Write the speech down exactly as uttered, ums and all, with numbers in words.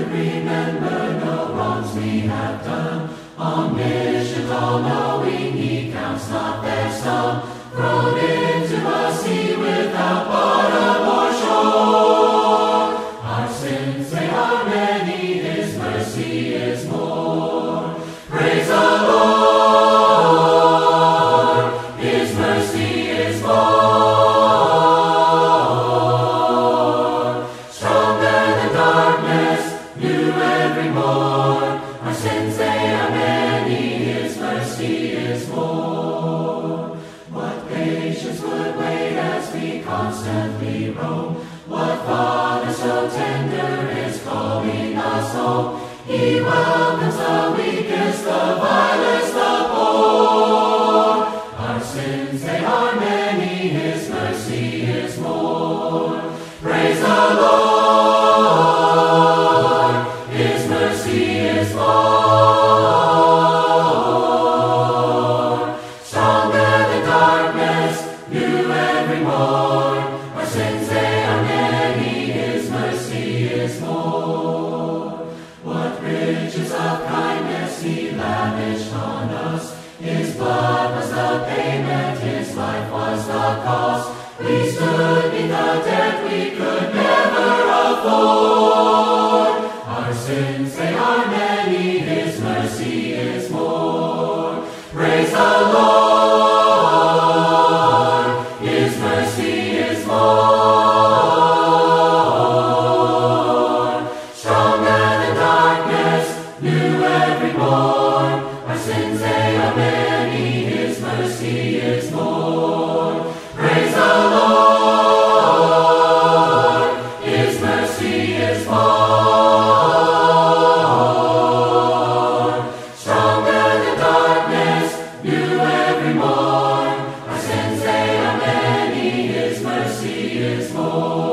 remember no wrongs we have done. Omniscient, all-knowing, He counts not their sum. Thrown into a sea without bottom or shore. Our sins, they are many, His mercy is more. Praise the Lord, His mercy is more. Stronger than darkness, new every morn. Our sins, they are many, His mercy is more. What patience would wait as we constantly roam? What Father so tender is calling us home? He welcomes the weakest, the vilest, the poor. Our sins, they are many, His mercy is more. Praise the Lord, His mercy is more. Stronger than darkness, new every morn. Our sins, they are many, His mercy is more. What riches of kindness He lavished on us. His blood was the payment, His life was the cost. We stood in the debt we could never afford. Our sins, they are many, His mercy is more. Praise the Lord, His mercy is more. Stronger than darkness, new every morn. Our sins, they are many, His mercy is more. Praise the Lord, His mercy is more. Stronger than darkness, new every morn. Our sins, they are many, His mercy is more.